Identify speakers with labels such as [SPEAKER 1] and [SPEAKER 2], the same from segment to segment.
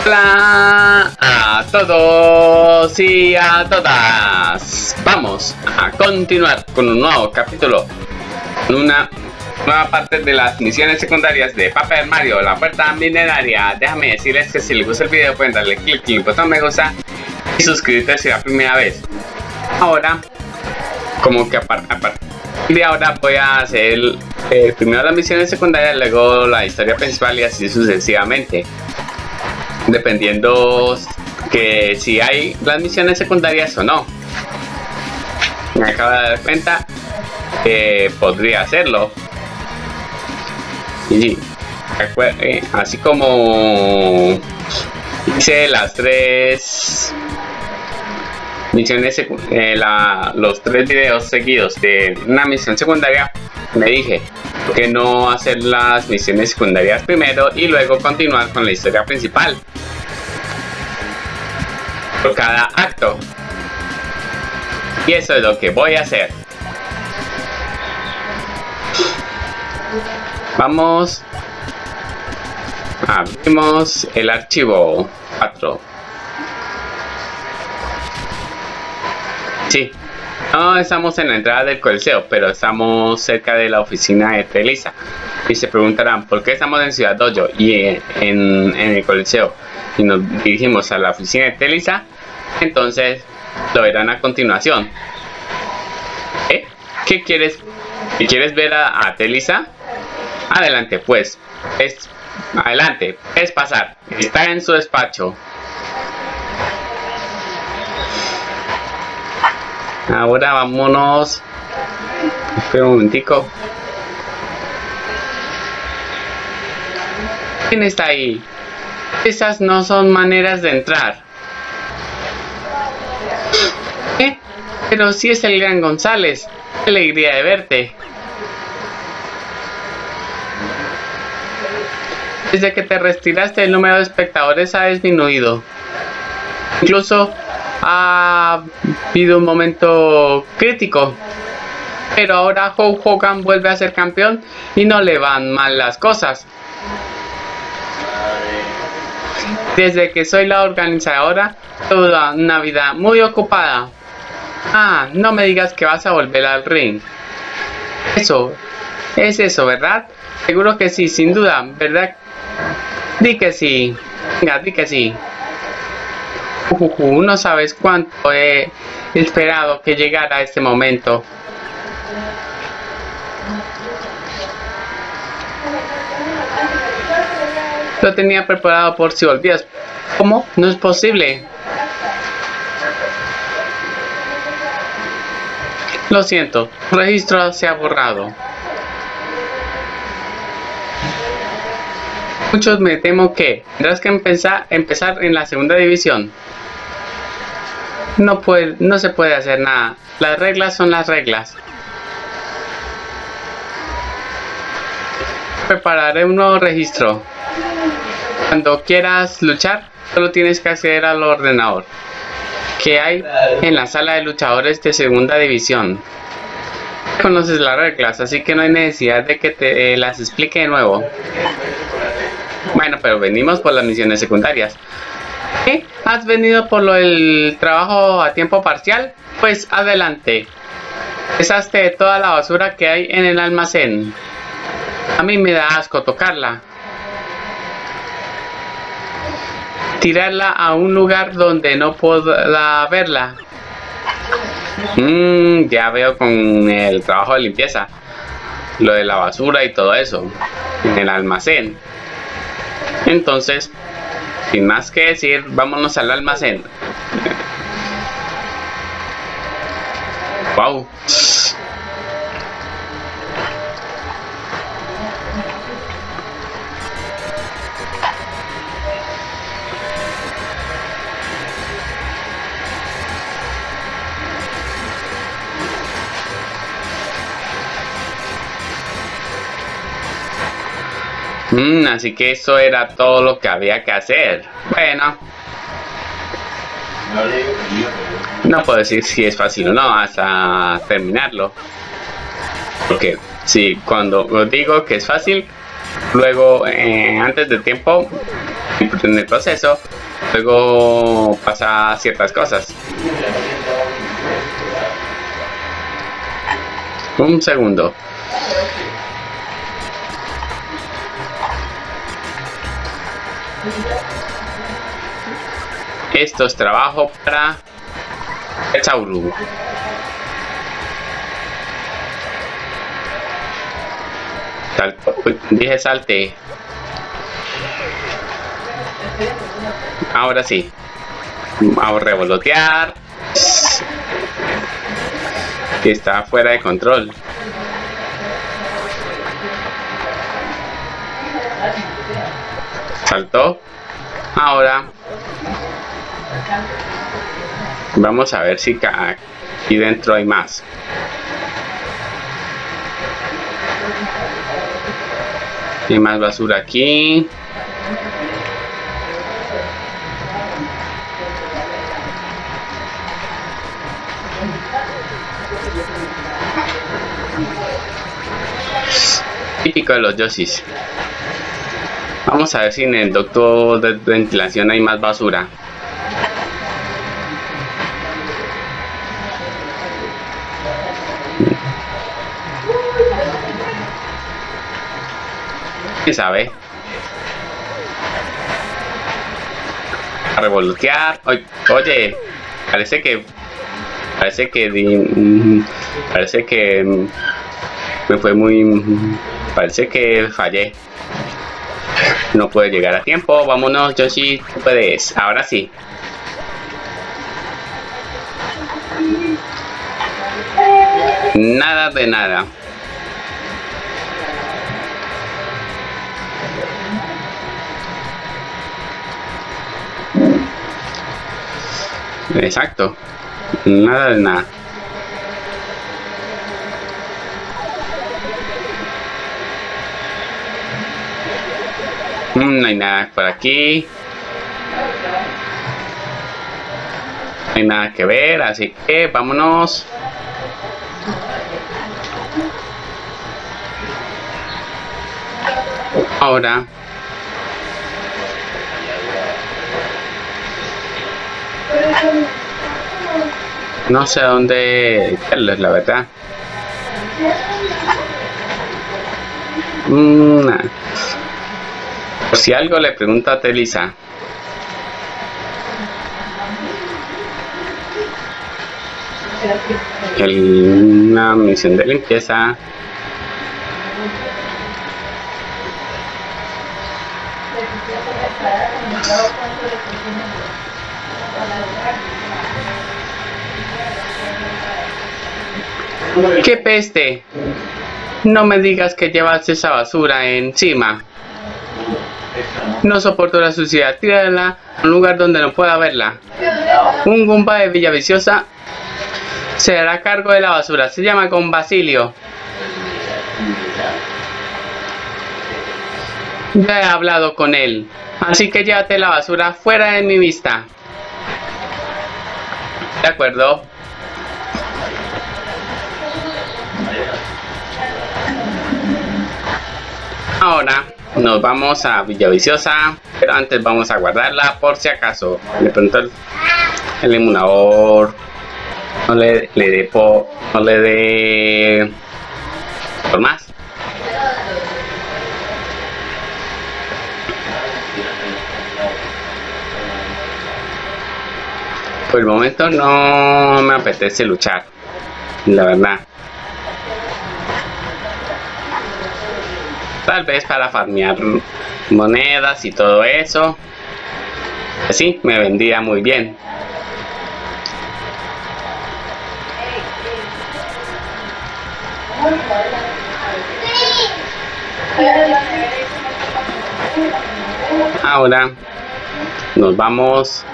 [SPEAKER 1] Hola a todos y a todas. Vamos a continuar con un nuevo capítulo, con una nueva parte de las misiones secundarias de Paper Mario, la puerta mineraria. Déjame decirles que si les gusta el video pueden darle clic en el botón me gusta y suscribirte si es la primera vez. Ahora, como que aparte de ahora voy a hacer primero las misiones secundarias, luego la historia principal y así sucesivamente, dependiendo que si hay las misiones secundarias o no. Me acabo de dar cuenta que podría hacerlo. Y así como hice las tres misiones los tres videos seguidos de una misión secundaria, me dije que no hacer las misiones secundarias primero y luego continuar con la historia principal por cada acto, y eso es lo que voy a hacer. Vamos, abrimos el archivo 4. Sí, no estamos en la entrada del Coliseo, pero estamos cerca de la oficina de Telisa. Y se preguntarán por qué estamos en Ciudad Dojo y en el Coliseo y nos dirigimos a la oficina de Telisa. Entonces lo verán a continuación. ¿Qué quieres? ¿Quieres ver a Telisa? Adelante, pues. Adelante, es pasar. Está en su despacho. Ahora vámonos. Espera un momentico. ¿Quién está ahí? Esas no son maneras de entrar. Pero sí es el gran González. Qué alegría de verte. Desde que te retiraste el número de espectadores ha disminuido. Incluso ha habido un momento crítico. Pero ahora Hulk Hogan vuelve a ser campeón y no le van mal las cosas. Desde que soy la organizadora, toda una vida muy ocupada. No me digas que vas a volver al ring. Eso, es eso, ¿verdad? Seguro que sí, sin duda, ¿verdad? Di que sí. Venga, di que sí. No sabes cuánto he esperado que llegara este momento. Lo tenía preparado por si volvías. ¿Cómo? No es posible. Lo siento, el registro se ha borrado. Muchos me temo que tendrás que empezar en la segunda división. No se puede hacer nada. Las reglas son las reglas. Prepararé un nuevo registro. Cuando quieras luchar, solo tienes que acceder al ordenador que hay en la sala de luchadores de segunda división. Conoces las reglas, así que no hay necesidad de que te las explique de nuevo. Bueno, pero venimos por las misiones secundarias. ¿Qué? ¿Has venido por lo del trabajo a tiempo parcial? Pues adelante. Deshazte de toda la basura que hay en el almacén. A mí me da asco tocarla. Tirarla a un lugar donde no pueda verla. Ya veo con el trabajo de limpieza. Lo de la basura y todo eso. En el almacén. Entonces, sin más que decir, vámonos al almacén. Wow. Así que eso era todo lo que había que hacer. Bueno, no puedo decir si es fácil o no hasta terminarlo. Porque si cuando digo que es fácil, luego antes de tiempo Y en el proceso luego pasa ciertas cosas. Un segundo. Esto es trabajo para el Sauru. Dije salte. Ahora sí. Vamos a revolotear. Que está fuera de control. Saltó. Ahora vamos a ver si aquí dentro hay más. Hay más basura aquí. Típico de los Yoshis. Vamos a ver si en el ducto de ventilación hay más basura. ¿Quién sabe? A revolotear. Oye, parece que me fue muy... Parece que fallé. No puede llegar a tiempo. Vámonos, Yoshi, tú puedes. Ahora sí. Nada de nada. Exacto. Nada de nada. No hay nada por aquí. No hay nada que ver, así que vámonos. Ahora no sé a dónde echarlos, la verdad. Por si algo le pregunto a Telisa. Una misión de limpieza. ¡Qué peste! No me digas que llevas esa basura encima. No soporto la suciedad. Tírala a un lugar donde no pueda verla. Un Goomba de Villaviciosa se hará cargo de la basura. Se llama Con Basilio. Ya he hablado con él. Así que llévate la basura fuera de mi vista. De acuerdo. Ahora nos vamos a Villaviciosa, pero antes vamos a guardarla por si acaso. De pronto el emulador no le dé por más. Por el momento no me apetece luchar, la verdad. Tal vez para farmear monedas y todo eso. Así me vendría muy bien. Ahora nos vamos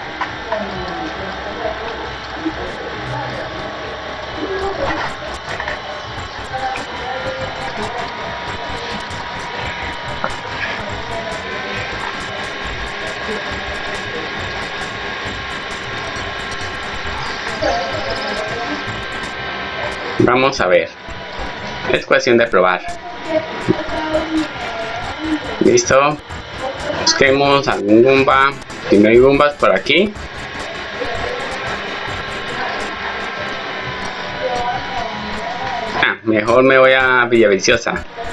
[SPEAKER 1] Vamos a ver. Es cuestión de probar. ¿Listo? Busquemos algún Goomba. Si no hay Goombas por aquí. Mejor me voy a Villaviciosa.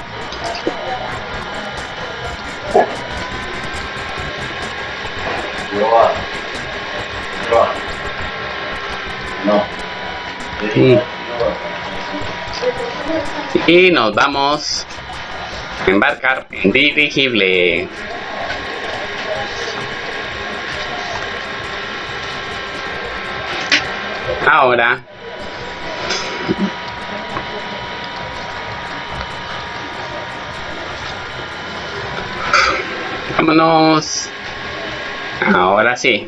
[SPEAKER 1] Y nos vamos a embarcar en dirigible. Ahora vámonos. Ahora sí.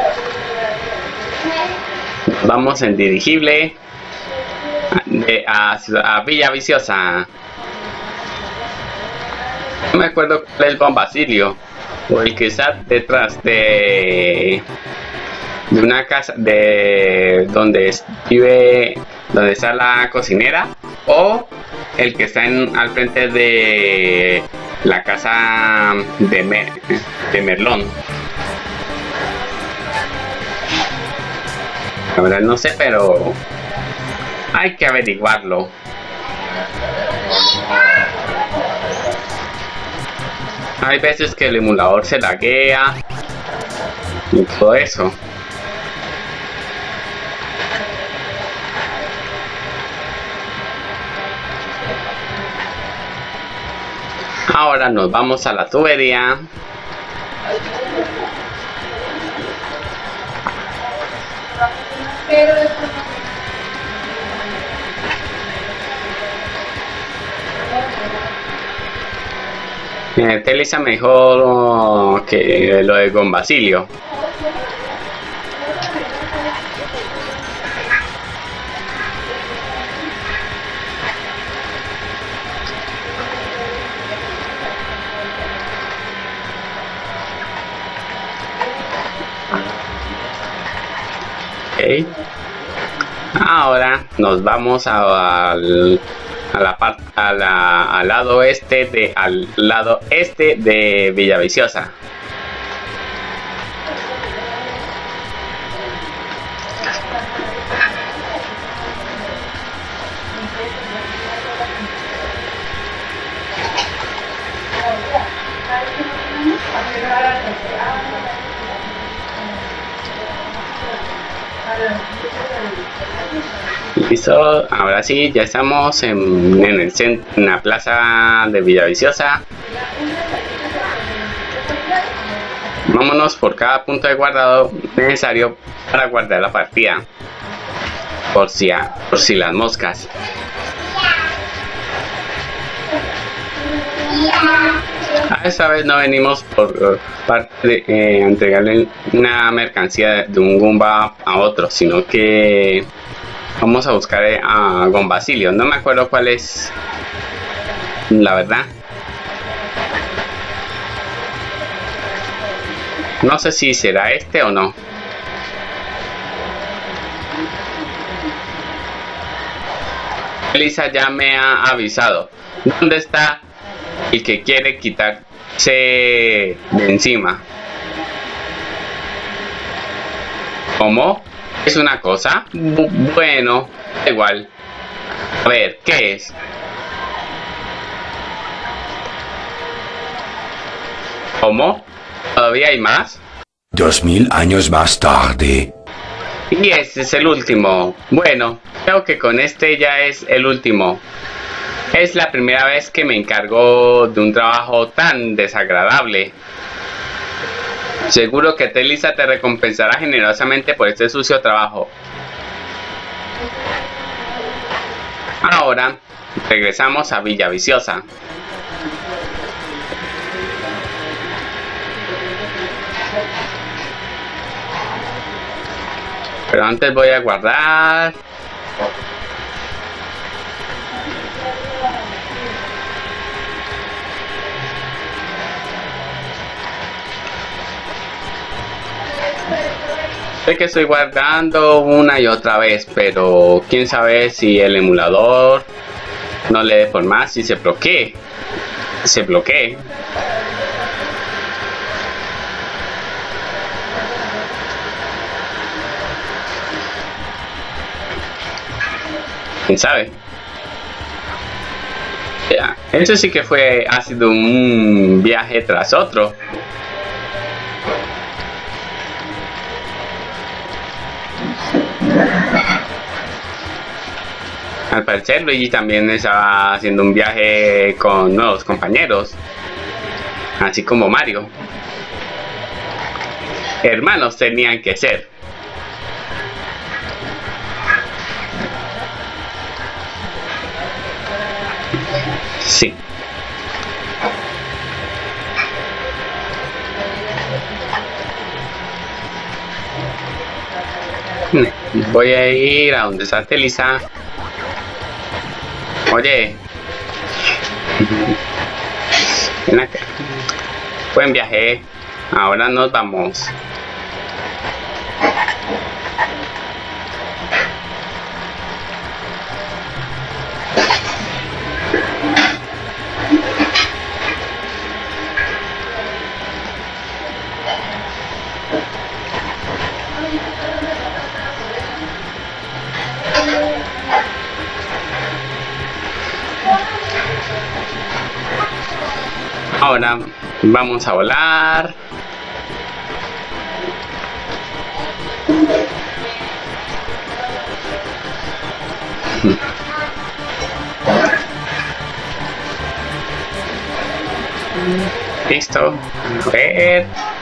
[SPEAKER 1] Vamos en dirigible a Villaviciosa. No me acuerdo cuál es Don Basilio, o el que está detrás de una casa de donde vive, donde está la cocinera, o el que está al frente de la casa de Merlón. La verdad no sé, pero hay que averiguarlo. Hay veces que el emulador se laguea y todo eso. Ahora nos vamos a la tubería. Telisa mejor que lo de Don Basilio. Okay. Ahora nos vamos al lado este de Villaviciosa. Listo, ahora sí, ya estamos en la plaza de Villaviciosa. Vámonos por cada punto de guardado necesario para guardar la partida, por si las moscas. Esta vez no venimos por parte de entregarle una mercancía de un Goomba a otro, sino que vamos a buscar a Don Basilio. No me acuerdo cuál es, la verdad. No sé si será este o no. Elisa ya me ha avisado. ¿Dónde está el que quiere quitarse de encima? ¿Cómo? ¿Es una cosa? Bueno, da igual. A ver, ¿qué es? ¿Cómo? ¿Todavía hay más?
[SPEAKER 2] 2000 años más tarde.
[SPEAKER 1] Y este es el último. Bueno, creo que con este ya es el último. Es la primera vez que me encargo de un trabajo tan desagradable. Seguro que Telisa te recompensará generosamente por este sucio trabajo. Ahora regresamos a Villaviciosa. Pero antes voy a guardar. Sé que estoy guardando una y otra vez, pero quién sabe si el emulador no le dé por más y se bloquee. ¿Quién sabe? Ya, eso sí que ha sido un viaje tras otro. Al parecer Luigi también estaba haciendo un viaje con nuevos compañeros, así como Mario. Hermanos tenían que ser. Sí. Voy a ir a donde está Telisa. Oye. Ven acá. Buen viaje. Ahora nos vamos. Ahora vamos a volar. Listo. A ver.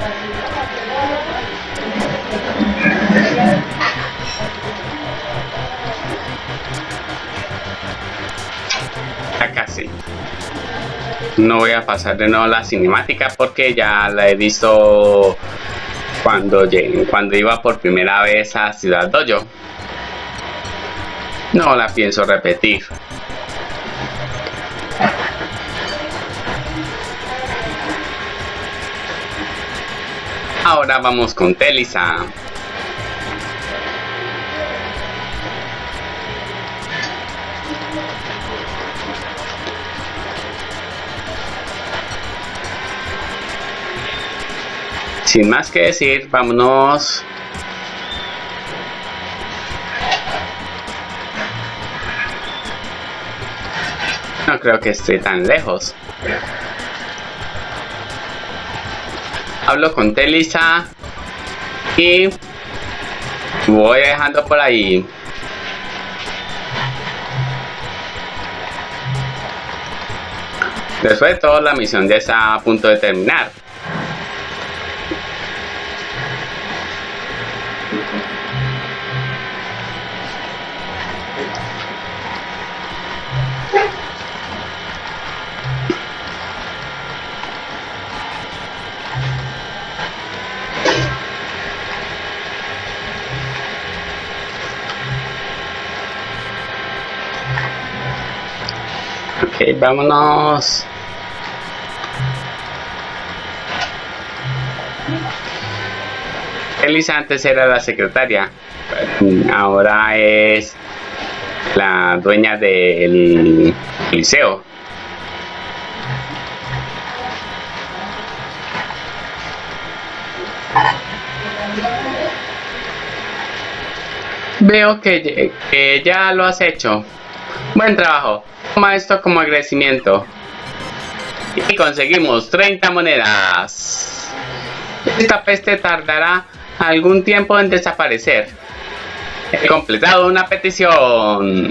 [SPEAKER 1] Ya casi. No voy a pasar de nuevo la cinemática porque ya la he visto cuando iba por primera vez a Ciudad Dojo. No la pienso repetir. Ahora vamos con Telisa. Sin más que decir, vámonos. No creo que esté tan lejos. Hablo con Telisa y voy dejando por ahí. Después de todo, la misión ya está a punto de terminar. Ok, vámonos. Elisa antes era la secretaria, ahora es la dueña del liceo. Veo que ya lo has hecho. Buen trabajo. Toma esto como agradecimiento. Y conseguimos 30 monedas. Esta peste tardará algún tiempo en desaparecer. He completado una petición.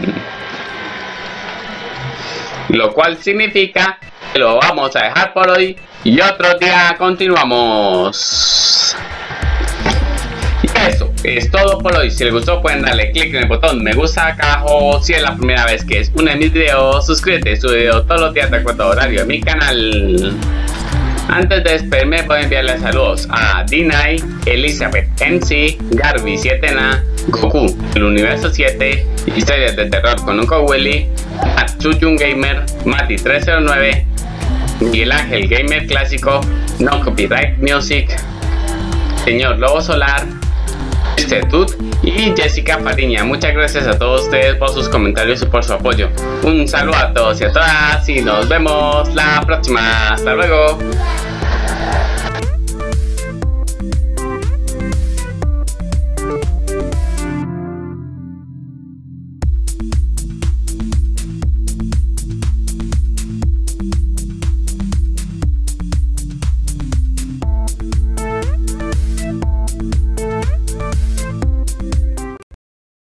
[SPEAKER 1] Lo cual significa que lo vamos a dejar por hoy y otro día continuamos. Eso es todo por hoy. Si les gustó pueden darle click en el botón me gusta acá abajo. Si es la primera vez que es uno de mis videos, suscríbete, subo video todos los días de acuerdo a horario de mi canal. Antes de despedirme voy a enviarle saludos a Dinay, Elizabeth MC, Garby 7na, Goku, el universo 7, historias de terror con Uncle Willy, Matsuyun Gamer, Mati 309, Miguel Ángel Gamer Clásico, No Copyright Music, Señor Lobo Solar, Tut y Jessica Fariña. Muchas gracias a todos ustedes por sus comentarios y por su apoyo. Un saludo a todos y a todas y nos vemos la próxima. Hasta luego.